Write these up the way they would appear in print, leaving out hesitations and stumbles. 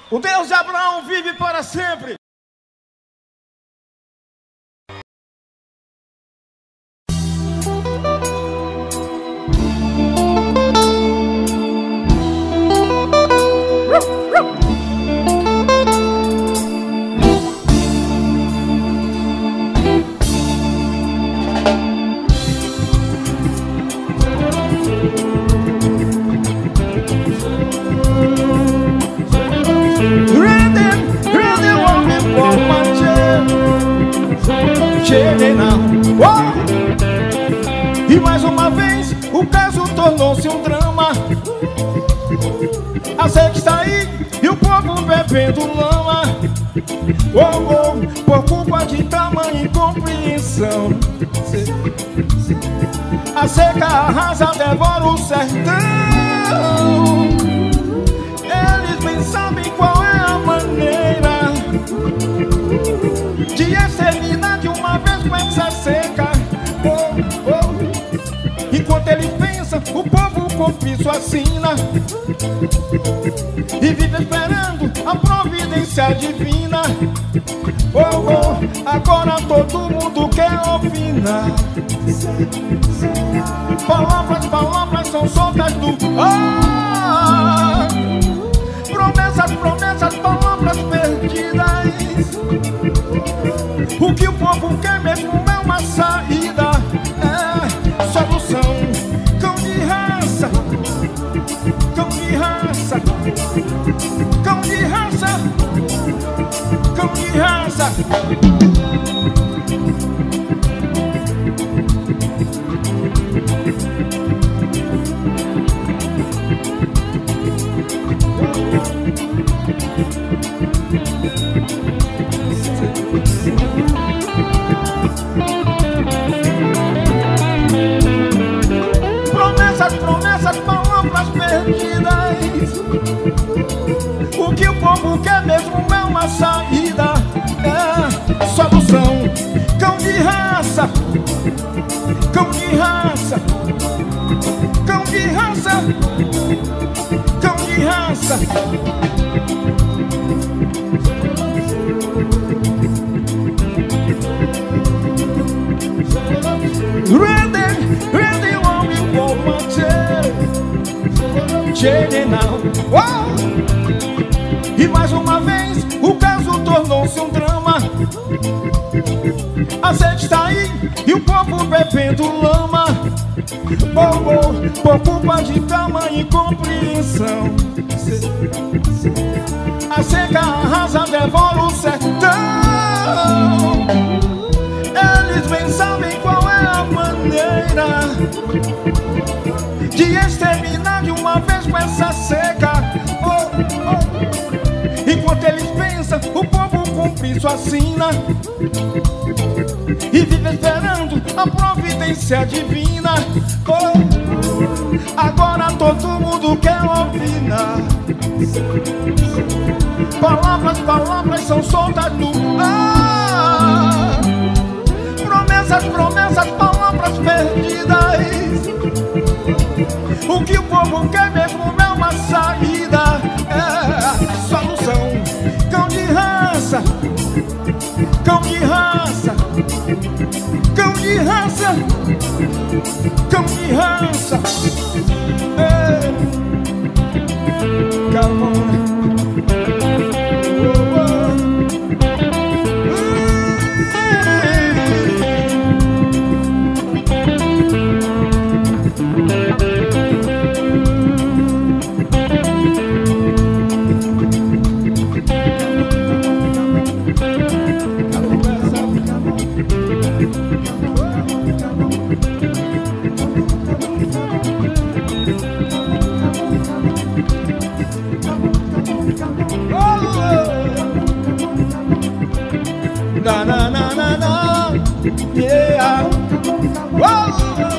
O Deus de Abraão vive para sempre. E mais uma vez o caso tornou-se um drama. A sede está aí e o povo bebendo lama. Oh, oh, por culpa de tamanha incompreensão, a seca arrasa, devora o sertão. Eles bem sabem qual é a maneira de exterminar de uma vez com essa seca. Oh, oh. Enquanto eles pensam, o povo confia sua sina e vive esperando a providência divina. Oh, oh, agora todo mundo quer opinar. Palavras, palavras são soltas do ar. Promessas, promessas, palavras perdidas. O que o povo quer mesmo é uma saída, é solução. Cão de raça, cão de raça, cão de raça, cão de raça. Promessas, promessas, palavras perdidas. O que o povo quer mesmo é uma saída, é solução. Cão de raça, cão de raça, cão de raça, cão de raça. Ready, one we want my Jenny now. Oh! E mais uma vez o caso tornou-se um drama. A sede está aí e o povo bebendo lama. Oh, oh, por culpa de tamanha incompreensão, a seca arrasa, devora o sertão. Eles bem sabem qual é a maneira de exterminar de uma vez com essa seca. Oh, oh. Enquanto eles pensam, o povo cumpre sua sina e vive esperando a providência divina. Oh, agora todo mundo quer opinar. Palavras, palavras são soltas no ar. Promessas, promessas, palavras perdidas. O que o povo quer mesmo é uma saída, é solução. Cão de raça, cão de raça, cão de raça, cão de raça. Come on. Na na na na na, yeah. Whoa.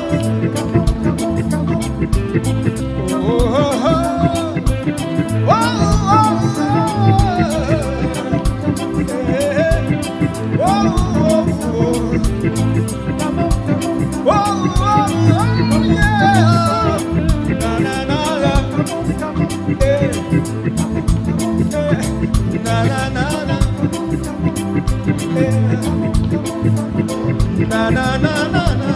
Oh, oh, oh. Whoa, oh, oh. Yeah. Whoa, oh, oh. Whoa, oh, oh, yeah. Na na na na, yeah. Na na na na. Na na na na na.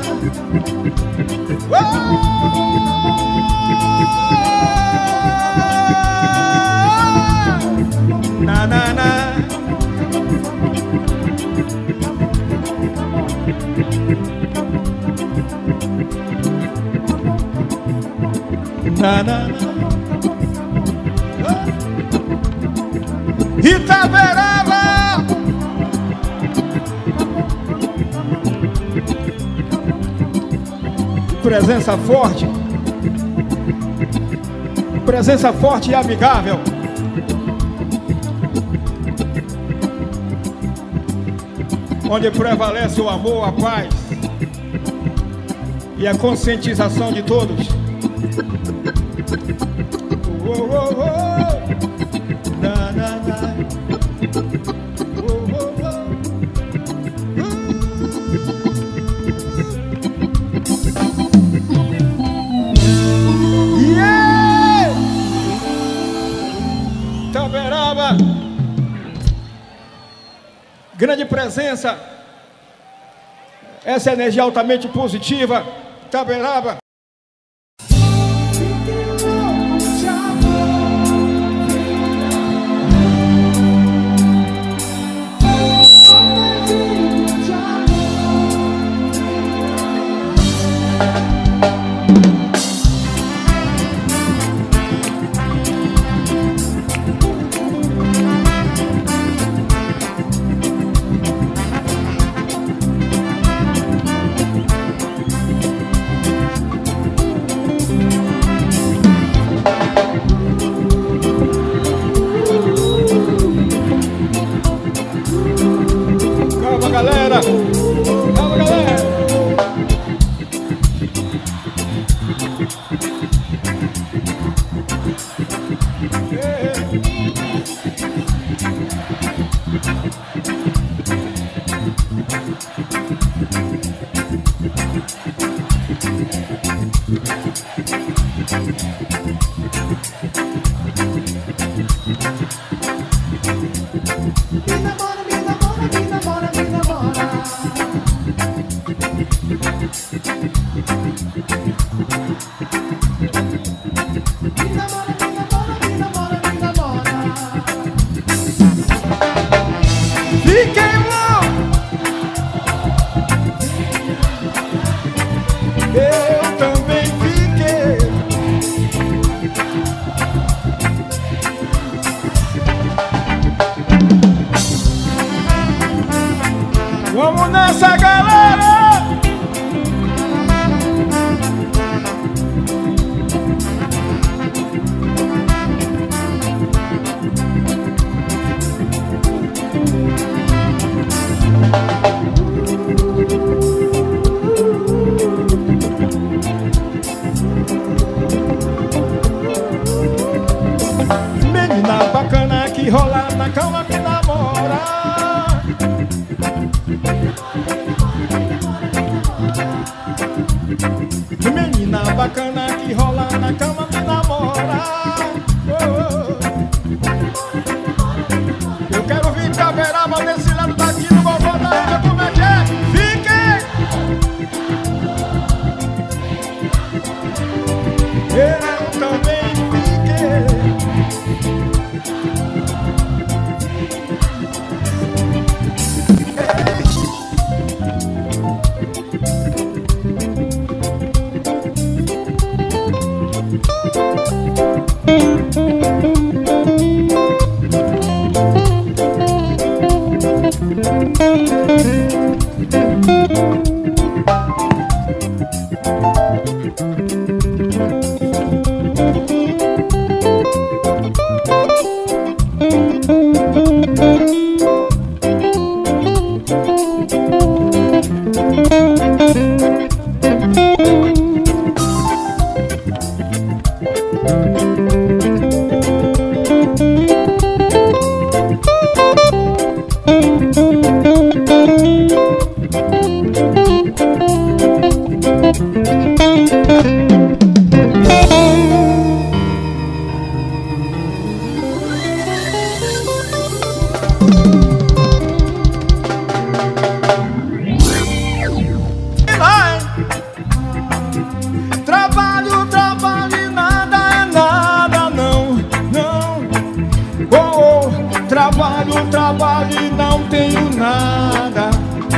Na na na. Na na na. Itaberaba. Presença forte. Presença forte e amigável. Onde prevalece o amor, a paz e a conscientização de todos. Oh, oh, oh. Na, na, na. Oh, oh, oh. Yeah! Itaberaba. Grande presença. Essa energia altamente positiva. Itaberaba. Calma, galera! Calma, galera! Fiquem loucos! Eu também fiquei. Vamos nessa, galera! Menina bacana que rola na cama que namora. Menina bacana que rola na cama que namora. Eu quero vir Itaberaba desse lado daqui no vovó da ilha, como é que é? Fiquem! Eu também fiquei. Trabalho, trabalho e não tenho nada.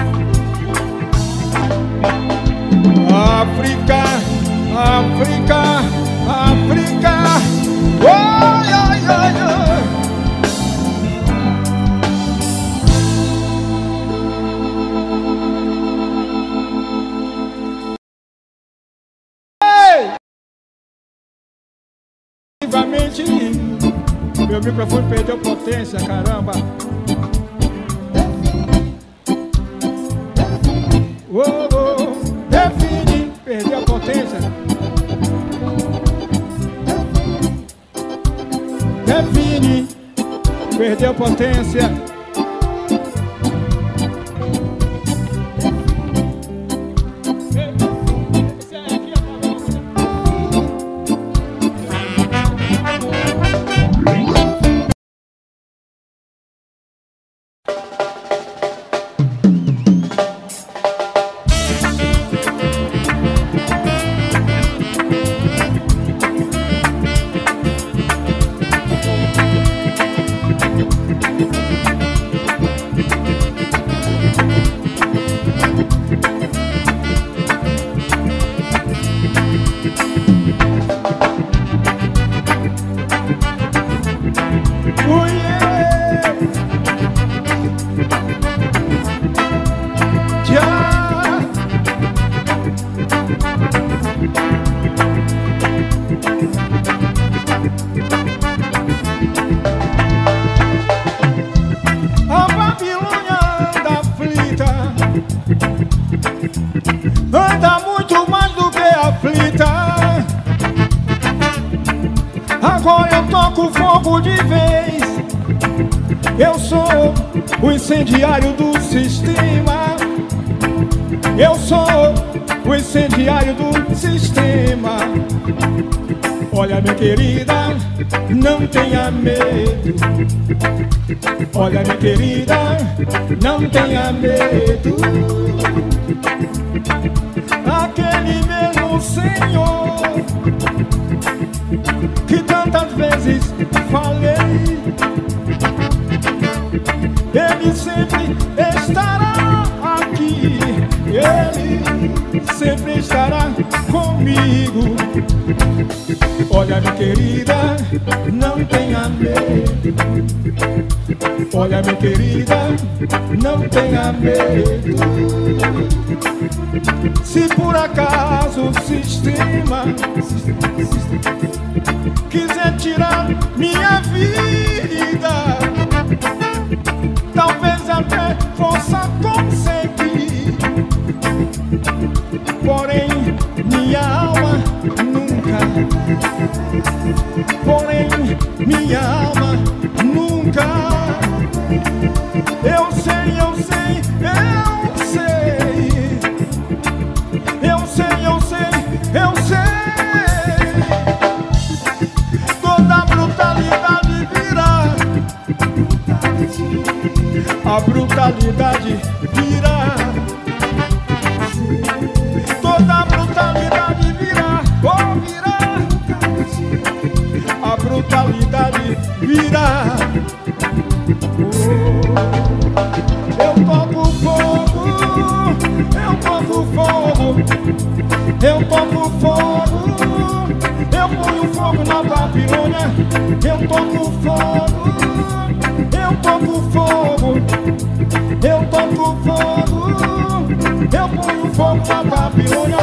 África, África, África. Oi, oi, oi, oi. Meu microfone perdeu potência, caramba. Oh, oh, define, perdeu a potência. Define, perdeu a potência. Anda muito mais do que aflita. Agora eu toco fogo de vez. Eu sou o incendiário do sistema. Eu sou o incendiário do sistema. Olha, minha querida, não tenha medo. Olha, minha querida, não tenha medo. Aquele mesmo Senhor que tantas vezes falei, Ele sempre estará aqui. Ele sempre estará comigo. Olha, minha querida, não tenha medo. Olha, minha querida, não tenha medo. Se por acaso o sistema quiser tirar minha vida, talvez até possa conseguir, porém minha alma nunca, porém minha alma nunca. Eu sei, eu sei, eu sei, eu sei, eu sei, eu sei. Toda brutalidade virá, a brutalidade virá. Toda brutalidade virá, oh virá, a brutalidade virá. Eu toco fogo, eu toco fogo, eu toco fogo, eu ponho fogo na Babilônia. Eu toco fogo, eu toco fogo, eu toco fogo, eu ponho fogo na Babilônia.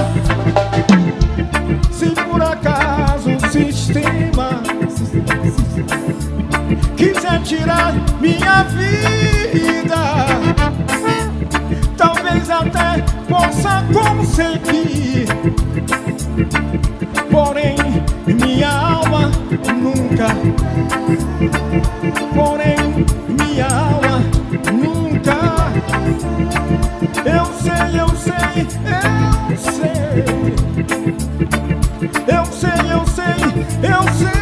Se por acaso o sistema quiser tirar minha vida, talvez até possa conseguir, porém minha alma nunca, porém minha alma nunca. Eu sei, eu sei, eu sei, eu sei, eu sei, eu sei.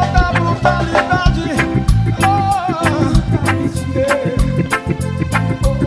Oh,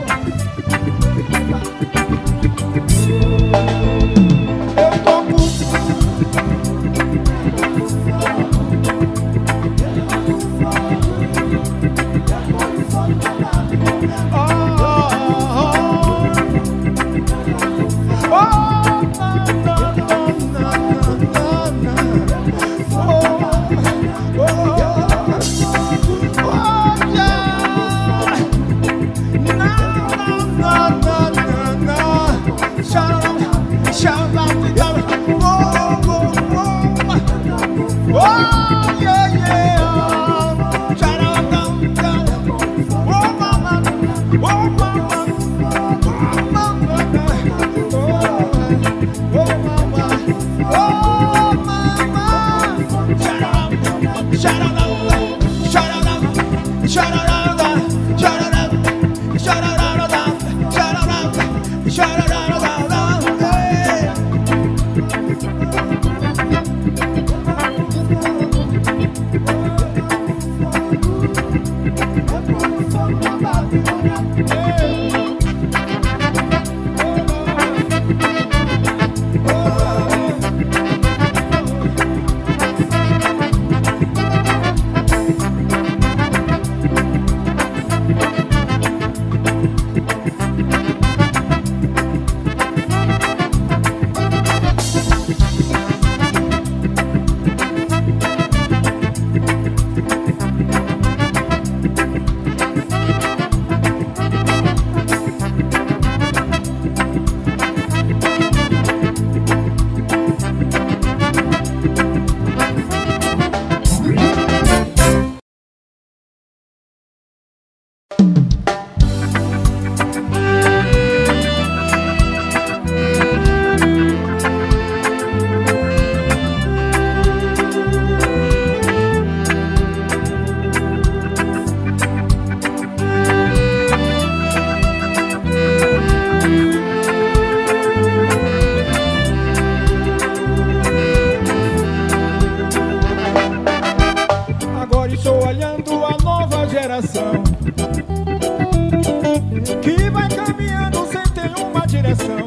que vai caminhando sem ter uma direção.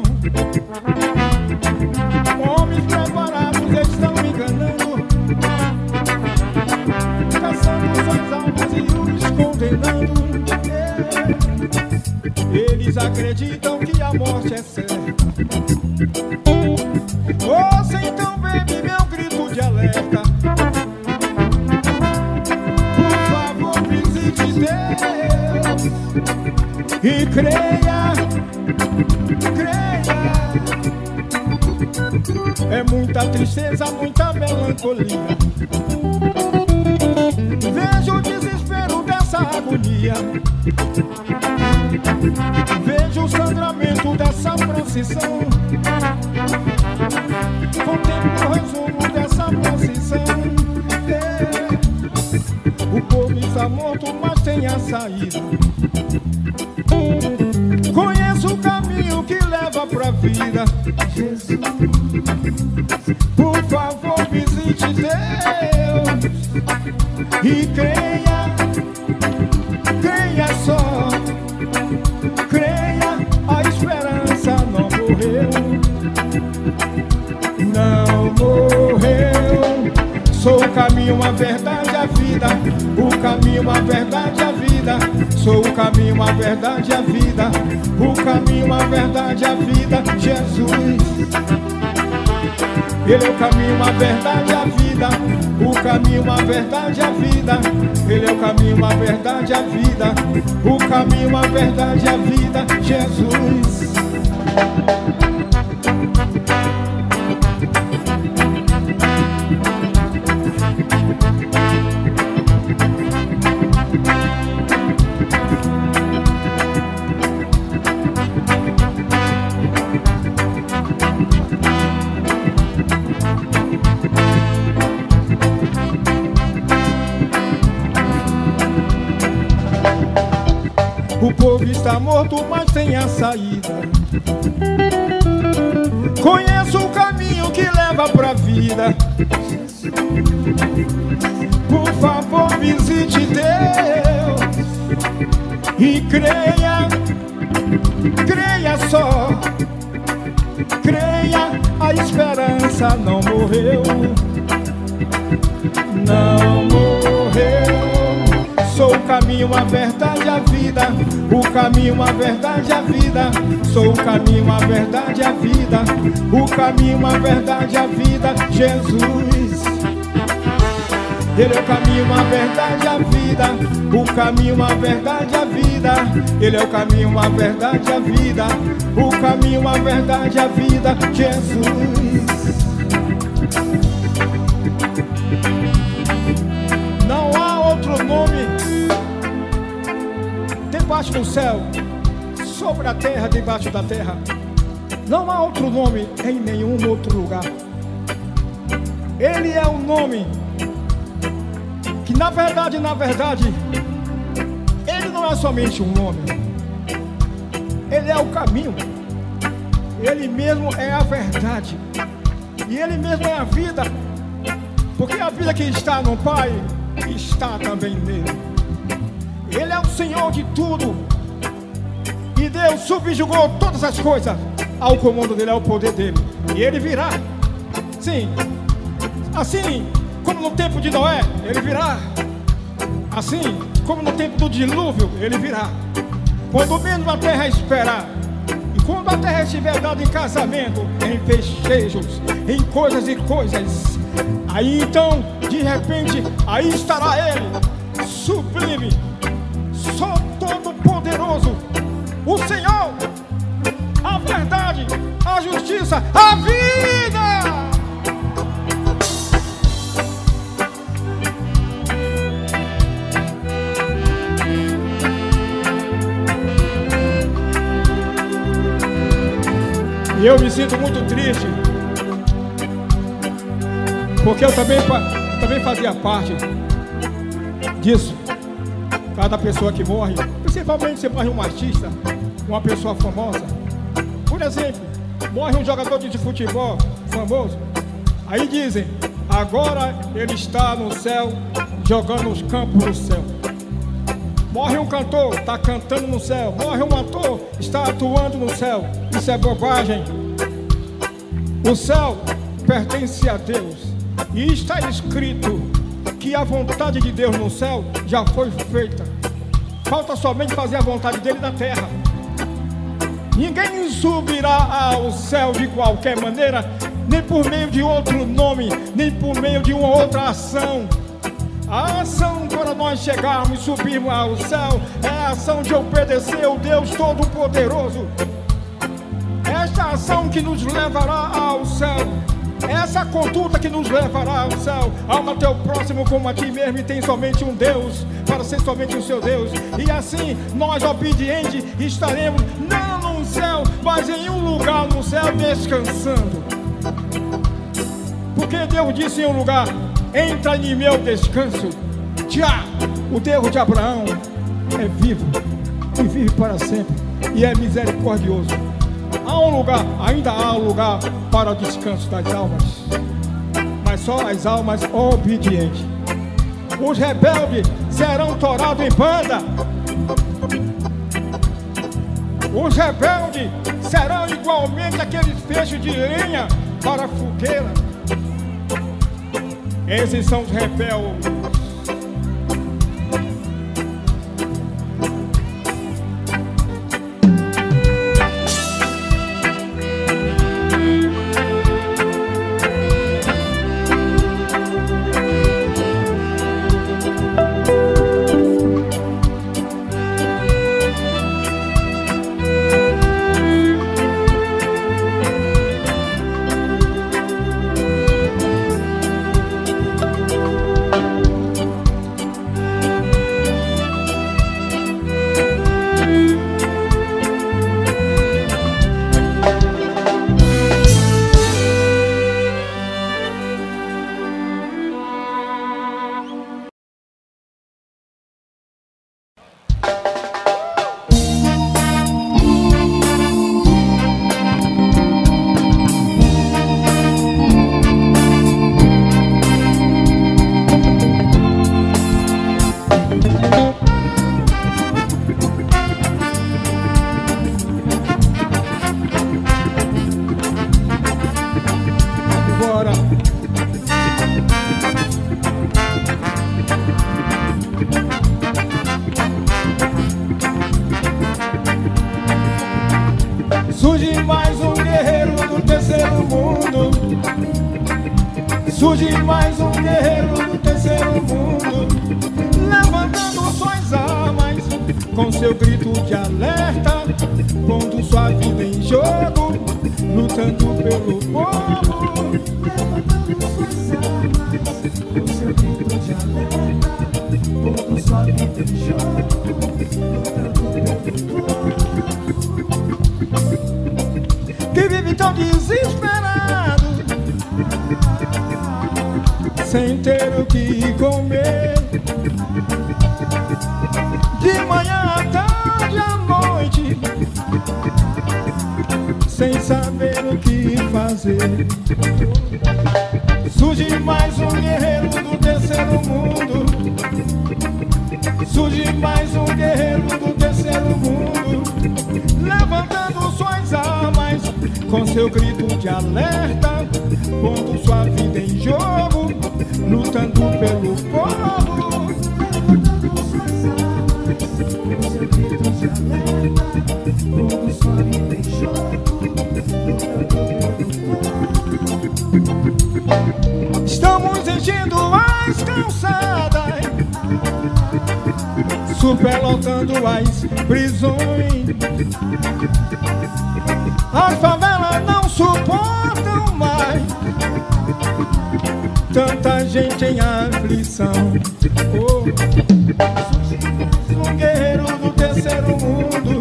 Homens preparados estão me enganando, caçando suas almas e os condenando. Eles acreditam que a morte é certa. Ouça então, baby, meu grito de alerta. Por favor, visite Deus e creia, creia. É muita tristeza, muita melancolia. Vejo o desespero dessa agonia. Vejo o sangramento dessa procissão. Contemplo o resumo dessa procissão. O povo está morto, mas tem a saída. Conheço o caminho que leva pra vida. Jesus, por favor, visite Deus e creia, creia só, creia, a esperança não morreu, não morreu. Sou o caminho, a verdade, a vida. O caminho, a verdade, a vida. Sou o caminho, a verdade, a vida. O caminho, a verdade, a vida. Jesus, Ele é o caminho, a verdade, a vida. O caminho, a verdade, a vida. Ele é o caminho, a verdade, a vida. O caminho, a verdade, a vida. Jesus. O povo está morto, mas tem a saída. Conheço o caminho que leva pra vida. Por favor, visite Deus e creia, creia só, creia, a esperança não morreu, não morreu. Sou o caminho, a verdade, a vida. O caminho, a verdade, a vida. Sou o caminho, a verdade, a vida. O caminho, a verdade, a vida. Jesus, Ele é o caminho, a verdade, a vida. O caminho, a verdade, a vida. Ele é o caminho, a verdade, a vida. O caminho, a verdade, a vida. Jesus. Não há outro nome. Tem parte no céu sobre a terra, debaixo da terra, não há outro nome em nenhum outro lugar. Ele é o nome que na verdade, ele não é somente um nome. Ele é o caminho. Ele mesmo é a verdade. E ele mesmo é a vida. Porque a vida que está no Pai está também nele. Ele é o Senhor de tudo. E Deus subjugou todas as coisas ao comando dele, ao poder dele. E ele virá. Sim. Assim como no tempo de Noé, ele virá. Assim como no tempo do dilúvio, ele virá. Quando menos a terra esperar. E quando a terra estiver dada em casamento, em festejos, em coisas e coisas, aí então, de repente, aí estará ele, sublime, só todo poderoso, o Senhor, a verdade, a justiça, a vida. E eu me sinto muito triste, porque eu também fazia parte disso. Cada pessoa que morre, principalmente se morre um artista, uma pessoa famosa. Por exemplo, morre um jogador de futebol famoso. Aí dizem, agora ele está no céu, jogando os campos no céu. Morre um cantor, está cantando no céu. Morre um ator, está atuando no céu. Isso é bobagem. O céu pertence a Deus. E está escrito que a vontade de Deus no céu já foi feita. Falta somente fazer a vontade dele na terra. Ninguém subirá ao céu de qualquer maneira, nem por meio de outro nome, nem por meio de uma outra ação. A ação para nós chegarmos e subirmos ao céu é a ação de obedecer ao Deus Todo-Poderoso. Esta ação que nos levará ao céu, essa conduta que nos levará ao céu. Ama teu próximo como a ti mesmo, e tem somente um Deus, para ser somente o seu Deus. E assim nós obedientes estaremos não no céu, mas em um lugar no céu descansando. Porque Deus disse em um lugar: entra em meu descanso. Já o Deus de Abraão é vivo e vive para sempre, e é misericordioso. Há um lugar, ainda há um lugar para o descanso das almas, mas só as almas obedientes. Os rebeldes serão torados em banda. Os rebeldes serão igualmente aqueles feixes de lenha para a fogueira. Esses são os rebeldes. Surge mais um guerreiro do terceiro mundo. Surge mais um guerreiro do terceiro mundo, levantando suas armas, com seu grito de alerta, pondo sua vida em jogo, lutando pelo povo. Levantando suas armas, com seu grito de alerta, pondo sua vida em jogo, lutando pelo povo. sem ter o que comer. De manhã à tarde à noite, sem saber o que fazer. Surge mais um guerreiro do terceiro mundo. Surge mais um guerreiro do terceiro mundo, levantando suas armas com seu grito de alerta, pondo sua vida em jogo, lutando pelo povo. Levantando suas armas com seu grito de alerta, pondo sua vida em jogo, lutando pelo povo. Estamos enchendo as calçadas, superlotando as prisões. As favelas não suportam mais tanta gente em aflição. Oh. Surge mais um guerreiro do terceiro mundo.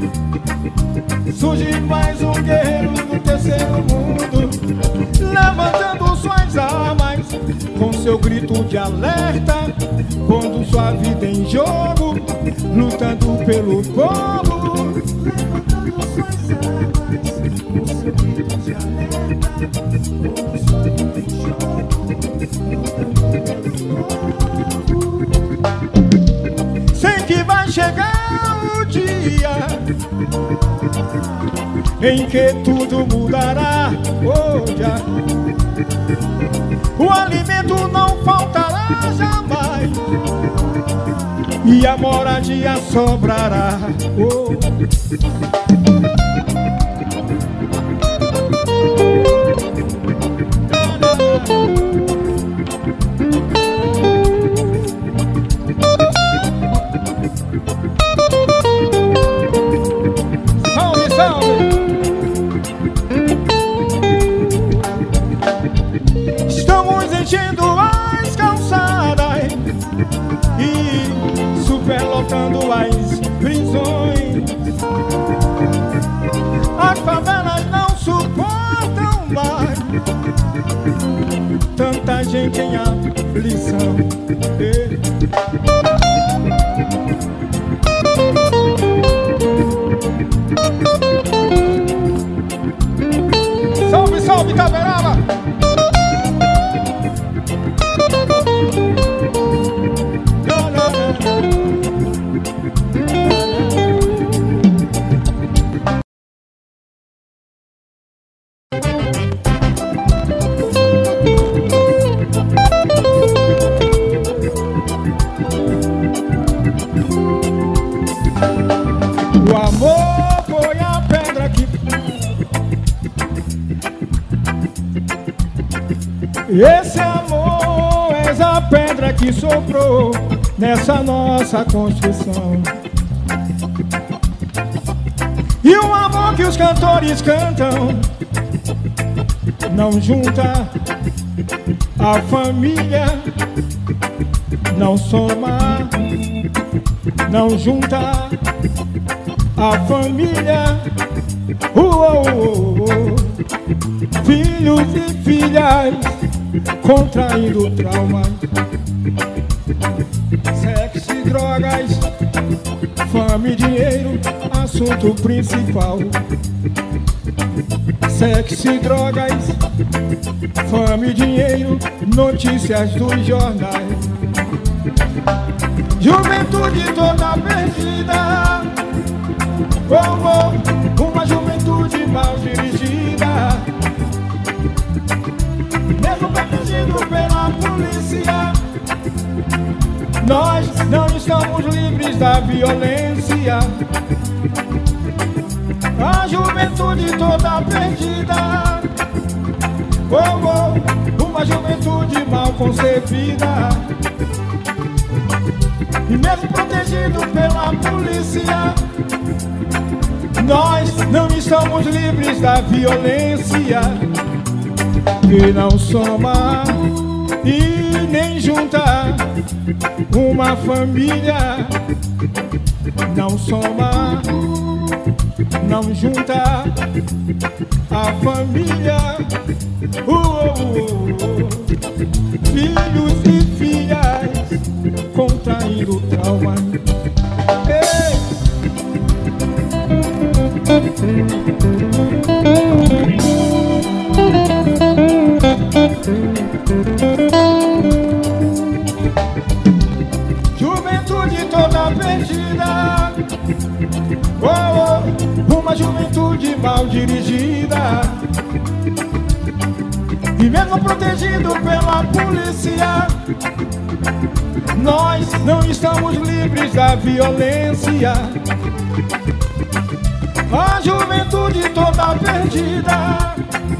Surge mais um guerreiro do terceiro mundo, levantando suas armas com seu grito de alerta, pondo sua vida em jogo, lutando pelo povo. Levantando suas armas com seu grito de alerta, pondo sua vida em jogo, lutando pelo povo. Sei que vai chegar o dia em que tudo mudará. Oh, já. O alimento não faltará jamais e a moradia sobrará. Oh. Salve, salve! Estamos enchendo as calçadas e superlotando as prisões. As favelas não suportam mais tanta gente em aflição. Salve, salve, Itaberaba! O amor foi a pedra que... Esse amor é a pedra que soprou nessa nossa construção. E o amor que os cantores cantam não junta a família, não soma, não junta a família. Filhos e filhas contraindo traumas, sexo e drogas, fama e dinheiro, assunto principal. Sexo e drogas, fama e dinheiro, notícias dos jornais. Juventude toda perdida, uma juventude mal dirigida, mesmo protegido pela polícia. Nós não estamos livres da violência. A juventude toda perdida, uma juventude mal concebida, e mesmo protegido pela polícia, nós não estamos livres da violência, que não soma e nem junta uma família, não soma não junta a família. Filhos e filhas contraindo trauma. Juventude toda perdida, uma juventude mal dirigida. E mesmo protegido pela polícia, nós não estamos livres da violência. A juventude toda perdida,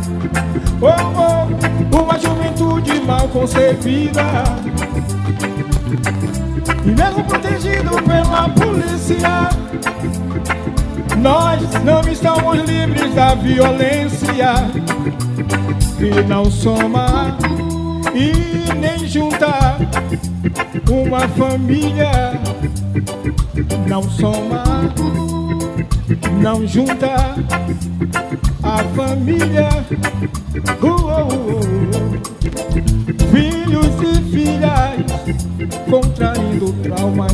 uma juventude mal concebida. E mesmo protegido pela polícia, nós não estamos livres da violência. E não soma e nem junta uma família. Não soma, não junta a família. Filhos e filhas contraindo traumas.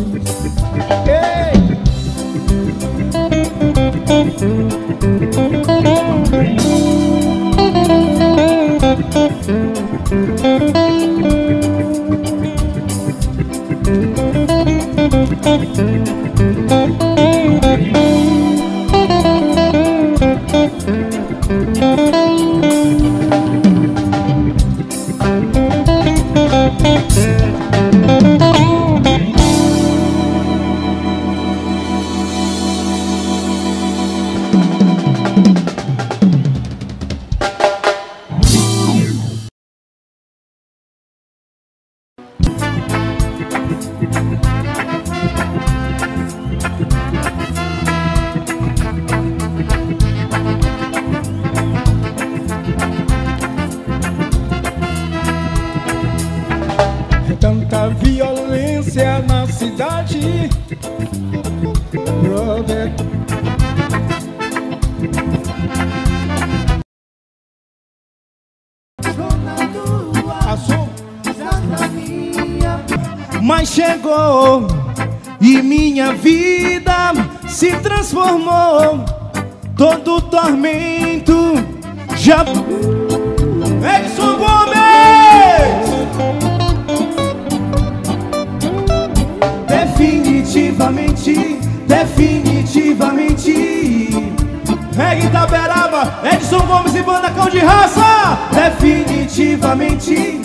Tanta violência na cidade, brother. Mas chegou e minha vida se transformou. Todo tormento já... Edson Gomes! Definitivamente, definitivamente. Reggae Itaberaba, Edson Gomes e Banda Cão de Raça. Definitivamente.